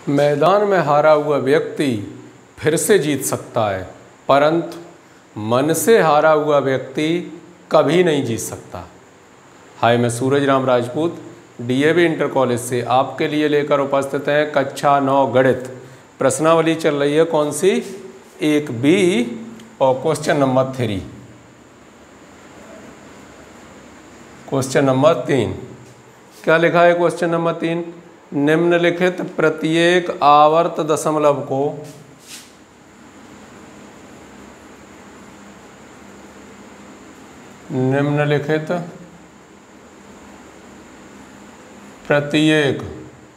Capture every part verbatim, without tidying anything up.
मैदान में हारा हुआ व्यक्ति फिर से जीत सकता है, परंतु मन से हारा हुआ व्यक्ति कभी नहीं जीत सकता। हाय, मैं Suraj Ram Rajput DAV inter college से आपके लिए लेकर उपस्थित हैं कक्षा नौ गणित। प्रश्नावली चल रही है कौन सी? एक बी और question number three. Question number तीन क्या लिखा है? क्वेश्चन नंबर तीन, निम्नलिखित प्रत्येक आवर्त दशमलव को निम्नलिखित प्रत्येक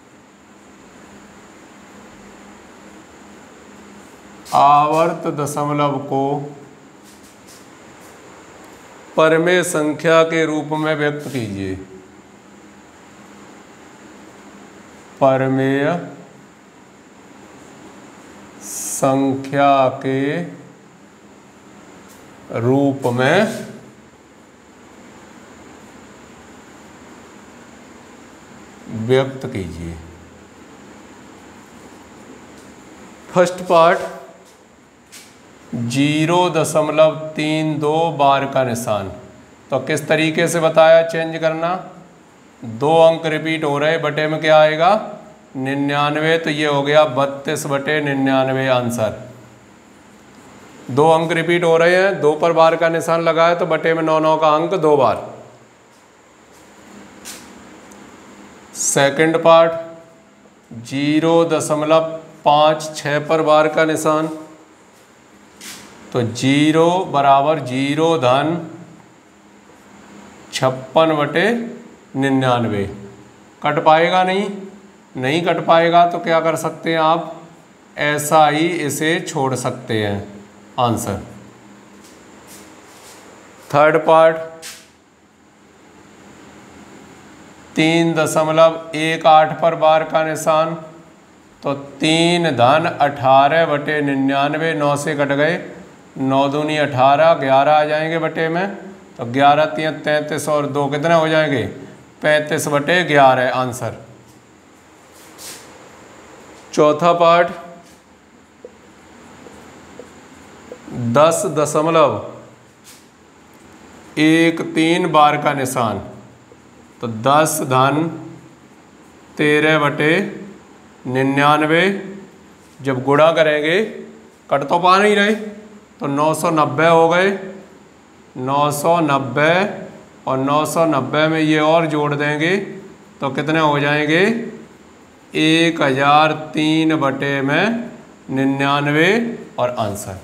आवर्त दशमलव को परमेय संख्या के रूप में व्यक्त कीजिए। परमेय संख्या के रूप में व्यक्त कीजिए। फर्स्ट पार्ट, जीरो दशमलव तीन दो बार का निशान। तो किस तरीके से बताया चेंज करना? दो अंक रिपीट हो रहे, बटे में क्या आएगा? निन्यानवे। तो ये हो गया बत्तीस बटे निन्यानवे आंसर। दो अंक रिपीट हो रहे हैं, दो पर बार का निशान लगाया तो बटे में नौ नौ का अंक दो बार। सेकंड पार्ट, जीरो दशमलव पाँच छः पर बार का निशान। तो जीरो बराबर जीरो धन छप्पन बटे निन्यानवे। कट पाएगा नहीं? नहीं कट पाएगा तो क्या कर सकते हैं आप? ऐसा ही इसे छोड़ सकते हैं आंसर। थर्ड पार्ट, तीन दशमलव एक आठ पर बार का निशान। तो तीन धन अठारह बटे निन्यानवे, नौ से कट गए, नौ दूनी अठारह, ग्यारह आ जाएंगे बटे में। तो ग्यारह तीन तैंतीस और दो कितने हो जाएंगे? पैंतीस बटे ग्यारह आंसर। चौथा पार्ट, दस दशमलव एक तीन बार का निशान। तो दस धन तेरह बटे निन्यानवे, जब गुणा करेंगे कट तो पा नहीं रहे, तो नौ सौ नब्बे हो गए। नौ सौ नब्बे और नौ सौ नब्बे में ये और जोड़ देंगे तो कितने हो जाएंगे? एक हज़ार तीन बटे में निन्यानवे और आंसर।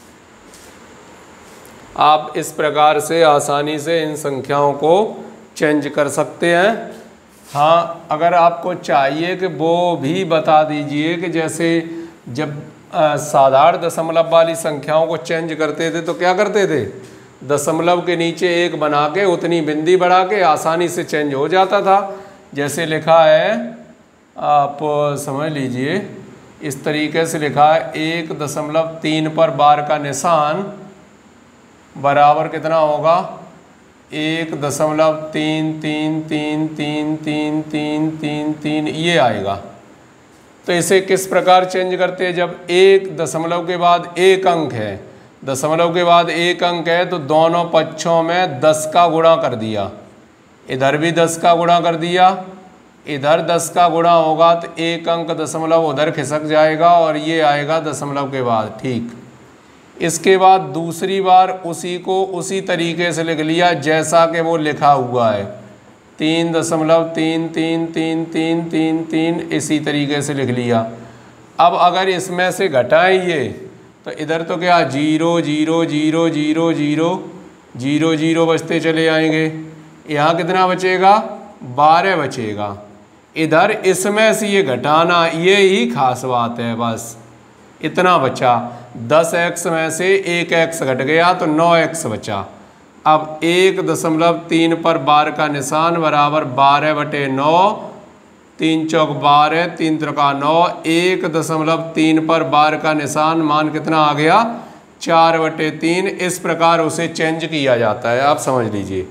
आप इस प्रकार से आसानी से इन संख्याओं को चेंज कर सकते हैं। हाँ, अगर आपको चाहिए कि वो भी बता दीजिए कि जैसे जब साधारण दशमलव वाली संख्याओं को चेंज करते थे तो क्या करते थे? दशमलव के नीचे एक बना के उतनी बिंदी बढ़ा के आसानी से चेंज हो जाता था। जैसे लिखा है, आप समझ लीजिए, इस तरीके से लिखा है, एक दशमलव तीन पर बार का निशान बराबर कितना होगा? एक दशमलव तीन तीन तीन तीन तीन तीन तीन तीन ये आएगा। तो इसे किस प्रकार चेंज करते हैं? जब एक दशमलव के बाद एक अंक है, दशमलव के बाद एक अंक है, तो दोनों पक्षों में दस का गुणा कर दिया। इधर भी दस का गुणा कर दिया, इधर दस का गुणा होगा तो एक अंक दशमलव उधर खिसक जाएगा और ये आएगा दशमलव के बाद। ठीक, इसके बाद दूसरी बार उसी को उसी तरीके से लिख लिया जैसा कि वो लिखा हुआ है, तीन दशमलव तीन तीन तीन तीन तीन तीन इसी तरीके से लिख लिया। अब अगर इसमें से घटाएं ये, तो इधर तो क्या zero zero zero zero zero zero zero बचते चले आएंगे। यहाँ कितना बचेगा? बारह बचेगा। इधर इसमें से ये घटाना, ये ही खास बात है। बस इतना बचा। दस एक्स में से एक एक्स घट गया तो नौ एक्स बचा। अब एक दशमलव तीन पर बार का निशान बराबर बारह बटे नौ, तीन चौक बारह, तीन त्रिका नौ। एक दशमलव तीन पर बार का निशान मान कितना आ गया? चार बटे तीन। इस प्रकार उसे चेंज किया जाता है, आप समझ लीजिए।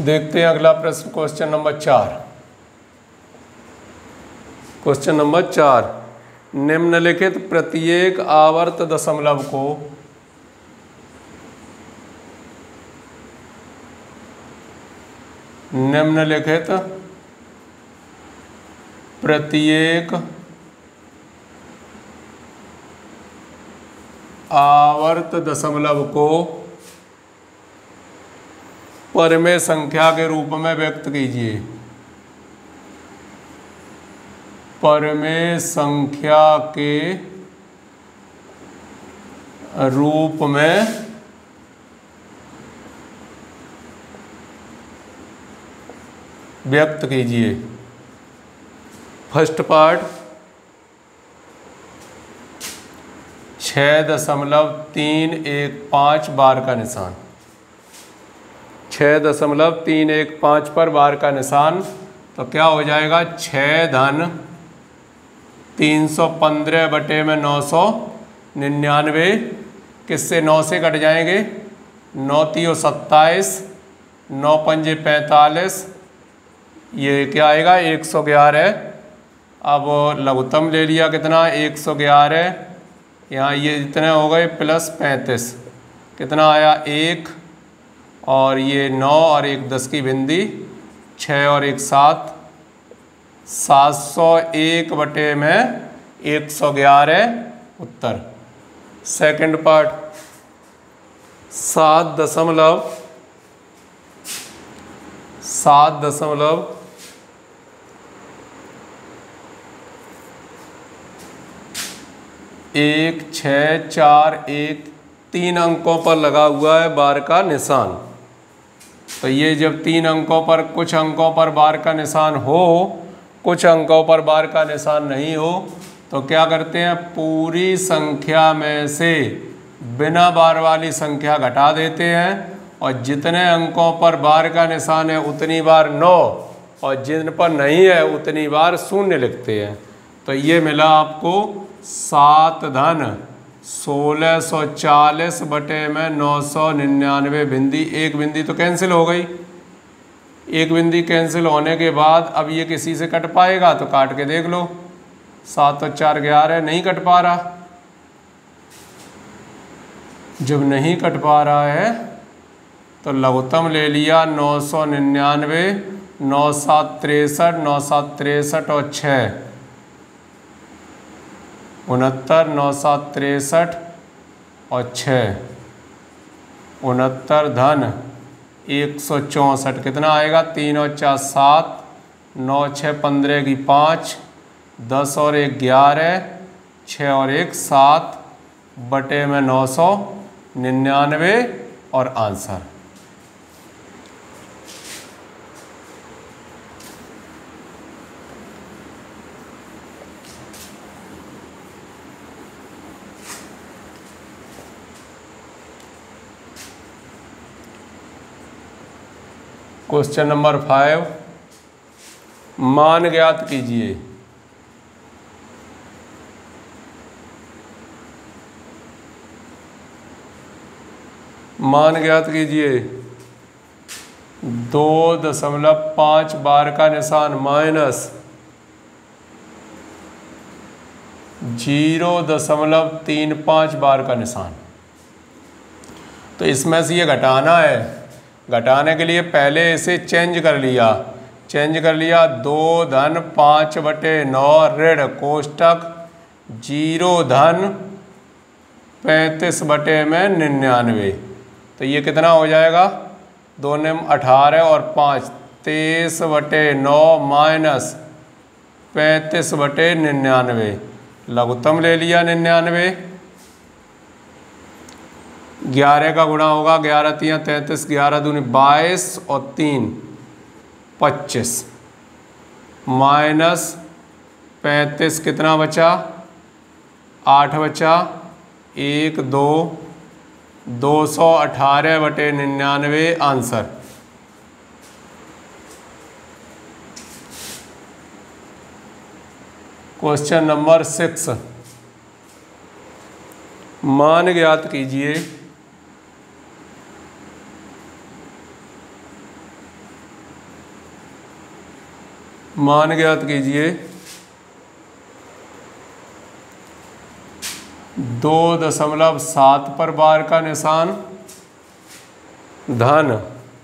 देखते हैं अगला प्रश्न, क्वेश्चन नंबर चार। क्वेश्चन नंबर चार, निम्नलिखित प्रत्येक आवर्त दशमलव को निम्नलिखित प्रत्येक आवर्त दशमलव को परिमेय संख्या के रूप में व्यक्त कीजिए। परिमेय संख्या के रूप में व्यक्त कीजिए। फर्स्ट पार्ट, छः दशमलव तीन एक पाँच बार का निशान, छः दशमलव तीन एक पाँच पर बार का निशान, तो क्या हो जाएगा, छः धन तीन सौ पंद्रह बटे में नौ सौ निन्यानवे, किससे नौ से कट जाएंगे, नौ तीयो सत्ताईस, नौ पंजे पैंतालीस, ये क्या आएगा एक सौ ग्यारह। अब लघुत्तम ले लिया कितना, एक सौ ग्यारह, यहाँ ये इतने हो गए प्लस पैंतीस, कितना आया एक, और ये नौ और एक दस की बिंदी, छः और एक सात, सात सौ एक बटे में एक सौ ग्यारह उत्तर। सेकंड पार्ट, सात दशमलव सात दशमलव एक छः चार एक, तीन अंकों पर लगा हुआ है बार का निशान। तो ये जब तीन अंकों पर, कुछ अंकों पर बार का निशान हो, कुछ अंकों पर बार का निशान नहीं हो, तो क्या करते हैं, पूरी संख्या में से बिना बार वाली संख्या घटा देते हैं, और जितने अंकों पर बार का निशान है उतनी बार नौ, और जिन पर नहीं है उतनी बार शून्य लिखते हैं। तो ये मिला आपको सात धन सोलह सौ चालीस बटे में नौ सौ निन्यानवे बिंदी। एक बिंदी तो कैंसिल हो गई, एक बिंदी कैंसिल होने के बाद अब ये किसी से कट पाएगा, तो काट के देख लो, सात और चार ग्यारह, नहीं कट पा रहा। जब नहीं कट पा रहा है तो लघुत्तम ले लिया नौ सौ निन्यानवे, नौ सात तिरसठ, नौ सात तिरसठ और छः उनहत्तर, नौ सात तिरसठ और छः उनहत्तर धन एक सौ चौंसठ, कितना आएगा, तीन और चार सात, नौ छः पंद्रह की पाँच, दस और एक ग्यारह, छः और एक सात बटे में नौ सौ निन्यानवे और आंसर। क्वेश्चन नंबर फाइव, मान ज्ञात कीजिए। मान ज्ञात कीजिए, दो दशमलव पाँच बार का निशान माइनस जीरो दशमलव तीन पाँच बार का निशान। तो इसमें से ये घटाना है, घटाने के लिए पहले इसे चेंज कर लिया, चेंज कर लिया, दो धन पाँच बटे नौ ऋण कोष्टक जीरो धन पैंतीस बटे में निन्यानवे। तो ये कितना हो जाएगा, दो निम अठारह और पाँच तेईस बटे नौ माइनस पैंतीस बटे निन्यानवे। लघुत्तम ले लिया निन्यानवे, ग्यारह का गुणा होगा, ग्यारह तिया तैंतीस, ग्यारह दूनी बाईस और तीन पच्चीस, माइनस पैंतीस कितना बचा, आठ बचा, एक दो, दो सौ अठारह बटे निन्यानवे आंसर। क्वेश्चन नंबर सिक्स, मान ज्ञात कीजिए। मान ज्ञात कीजिए। दो दशमलव सात पर बार का निशान धन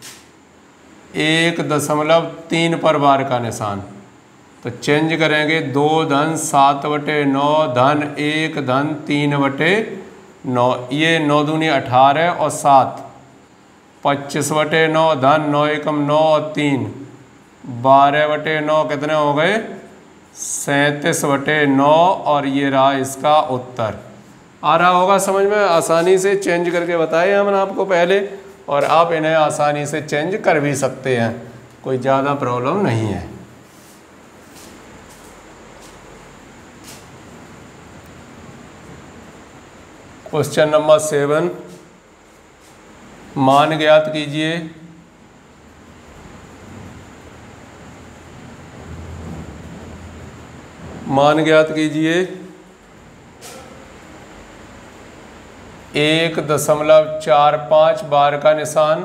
एक दशमलव तीन पर बार का निशान। तो चेंज करेंगे, दो धन सात बटे नौ धन एक धन तीन बटे नौ, ये नौ दूनी अठारह और सात पच्चीस बटे नौ धन नौ एकम नौ और तीन बारह बटे नौ कितने हो गए, सैंतीस बटे नौ। और ये रहा इसका उत्तर। आ रहा होगा समझ में, आसानी से चेंज करके बताए हमने आपको पहले, और आप इन्हें आसानी से चेंज कर भी सकते हैं, कोई ज़्यादा प्रॉब्लम नहीं है। क्वेश्चन नंबर सेवन, मान ज्ञात कीजिए। मान ज्ञात कीजिए एक दशमलव चार पाँच बार का निशान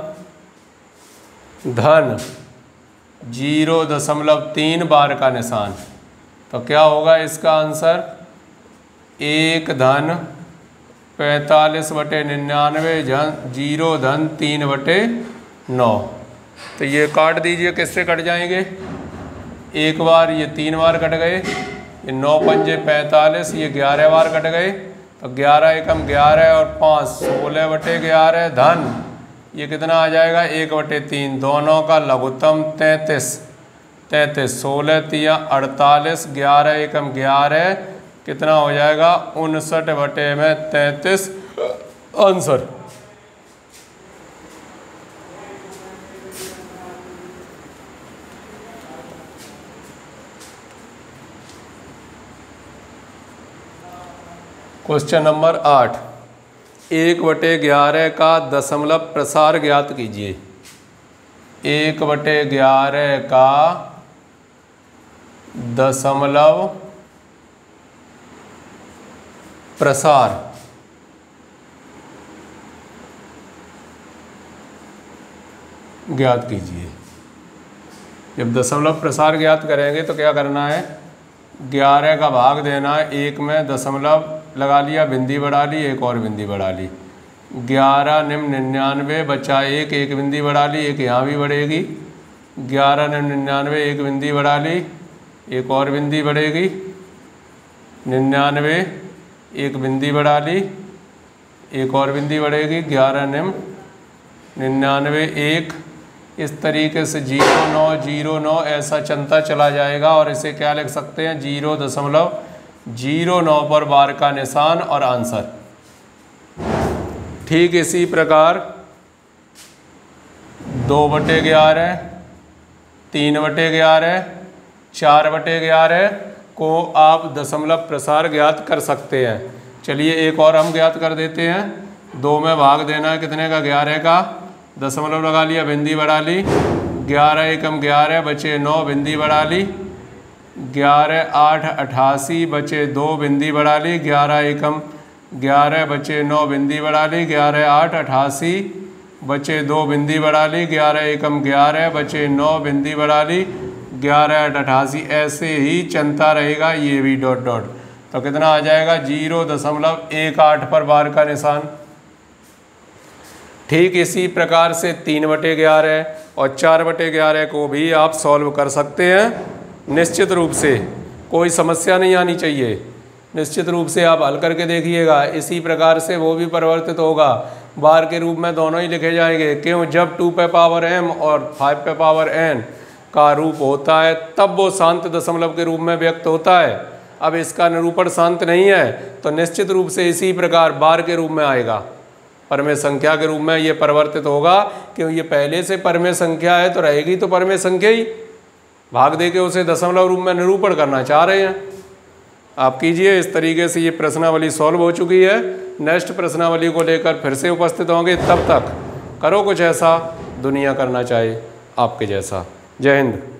धन जीरो दशमलव तीन बार का निशान। तो क्या होगा इसका आंसर, एक धन पैंतालीस बटे निन्यानवे धन जीरो धन तीन बटे नौ। तो ये काट दीजिए, किससे कट जाएंगे, एक बार ये तीन बार कट गए, ये नौ पंजे पैंतालीस, ये ग्यारह बार कट गए। तो ग्यारह एकम ग्यारह और पाँच सोलह बटे ग्यारह धन ये कितना आ जाएगा, एक बटे तीन, दोनों का लघुत्तम तैंतीस, तैंतीस सोलह तिया अड़तालीस, ग्यारह एकम ग्यारह कितना हो जाएगा, उनसठ बटे में तैंतीस आंसर। क्वेश्चन नंबर आठ, एक बटे ग्यारह का दशमलव प्रसार ज्ञात कीजिए। एक बटे ग्यारह का दशमलव प्रसार ज्ञात कीजिए। जब दशमलव प्रसार ज्ञात करेंगे तो क्या करना है, ग्यारह का भाग देना है, एक में दशमलव लगा लिया, बिंदी बढ़ा ली, एक और बिंदी बढ़ा ली, ग्यारह निम्न निन्यानवे बचा एक, एक बिंदी बढ़ा ली, एक यहाँ भी बढ़ेगी, ग्यारह निम्न निन्यानवे एक बिंदी बढ़ा ली, एक और बिंदी बढ़ेगी, निन्यानवे एक बिंदी बढ़ा ली, एक और बिंदी बढ़ेगी, ग्यारह निम्न निन्यानवे एक, इस तरीके से जीरो नौ जीरो नौ ऐसा चलता चला जाएगा। और इसे क्या लिख सकते हैं, जीरो दशमलव जीरो नौ पर बार का निशान और आंसर। ठीक इसी प्रकार दो बटे ग्यारह, तीन बटे ग्यारह, चार बटे ग्यारह को आप दशमलव प्रसार ज्ञात कर सकते हैं। चलिए एक और हम ज्ञात कर देते हैं। दो में भाग देना है कितने का, ग्यारह का, दशमलव लगा लिया, बिंदी बढ़ा ली, ग्यारह एकम ग्यारह बचे नौ, बिंदी बढ़ा ली, ग्यारह आठ अठासी बचे दो, बिंदी बढ़ा ली, ग्यारह एकम ग्यारह बचे नौ, बिंदी बढ़ा ली, ग्यारह आठ अठासी बचे दो, बिंदी बढ़ा ली, ग्यारह एकम ग्यारह बचे नौ, बिंदी बढ़ा ली, ग्यारह आठ अठासी, ऐसे ही चलता रहेगा ये भी डॉट डॉट। तो कितना आ जाएगा, जीरो दशमलव एक आठ पर बार का निशान। ठीक इसी प्रकार से तीन बटे ग्यारह और चार बटे ग्यारह को भी आप सॉल्व कर सकते हैं। निश्चित रूप से कोई समस्या नहीं आनी चाहिए, निश्चित रूप से आप हल करके देखिएगा। इसी प्रकार से वो भी परिवर्तित होगा, बार के रूप में दोनों ही लिखे जाएंगे। क्यों, जब टू पे पावर एम और फाइव पे पावर एन का रूप होता है तब वो शांत दशमलव के रूप में व्यक्त होता है। अब इसका निरूपण शांत नहीं है तो निश्चित रूप से इसी प्रकार बार के रूप में आएगा, परमेय संख्या के रूप में ये परिवर्तित होगा। क्यों, ये पहले से परमेय संख्या है तो रहेगी तो परमेय संख्या ही, भाग दे के उसे दशमलव रूप में निरूपण करना चाह रहे हैं। आप कीजिए। इस तरीके से ये प्रश्नावली सॉल्व हो चुकी है। नेक्स्ट प्रश्नावली को लेकर फिर से उपस्थित होंगे, तब तक करो कुछ ऐसा दुनिया करना चाहे आपके जैसा। जय हिंद।